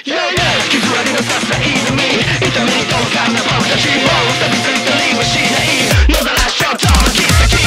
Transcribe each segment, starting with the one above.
傷ありのささいのみ痛みに同感な僕たちもう錆びついたりはしない野ざらしちゃうとの奇跡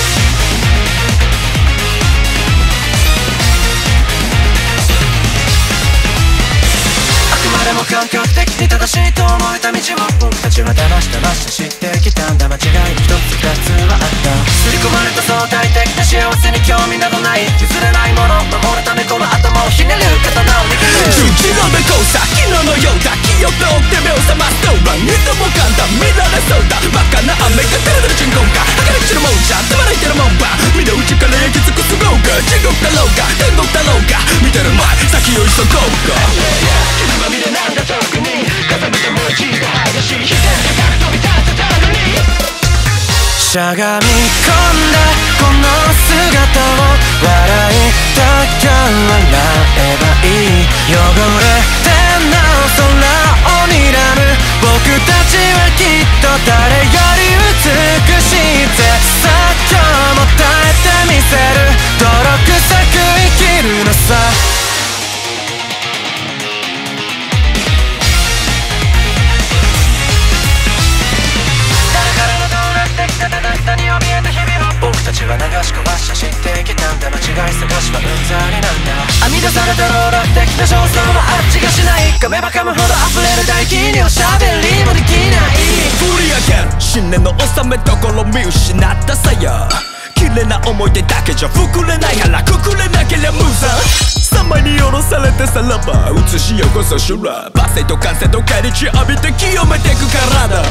あくまでも感覚的に正しいと思えた道を僕たちは騙して知ってきたんだ間違い一つ二つはあった刷り込まれた相対的な幸せに興味などない譲れないもの守るためこの頭をひねる刀を握る昨日の交差昨日のようだ記憶を追って目を覚ますとは二度も簡単見られそうだ真っ赤な雨が照れてる人工か計り知るもんじゃ手放いてるもんば身の内から焼き尽くすろうか地獄だろうか天国だろうか見てる前先を急ごうか傷まみれなんだ特に風見た文字が剥がし否定高く飛び立つためにしゃがみ込んだこの姿を笑いたきゃ笑えばいい汚れてなお空を睨む僕たちはきっと誰より美しい絶さ今日も耐えてみせる泥臭く生きるのさ僕たちは流し込まし知ってきたんだ間違い探しはうんざりなんだ編み出されたローラ的な焦燥はあっちがしない噛めば噛むほど溢れる唾液におしゃべりもできない振り上げる信念の収めどころ見失ったさや綺麗な思い出だけじゃ膨れない腹くくれなけりゃ無残三枚に下ろされてさらば映しよこそ修羅罵声と感性と返り血浴びて清めてくからだ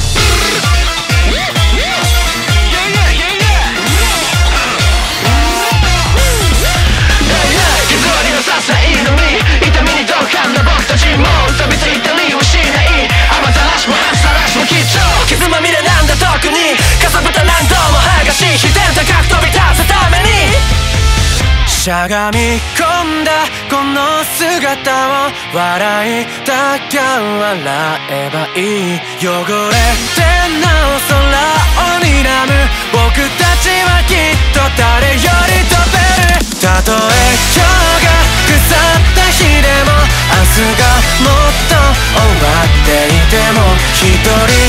ささいのみ痛みに同感な僕たちも錆びついたりはしない雨ざらしも暑さらしも貴重傷まみれなんだ特にかさぶた何度も剥がし否定高く飛び立つためにしゃがみ込んだこの姿を笑いたきゃ笑えばいい汚れてなお空を睨む僕たちはきっと誰より飛べるたとえ今日が腐った日でも明日がもっと終わっていても一人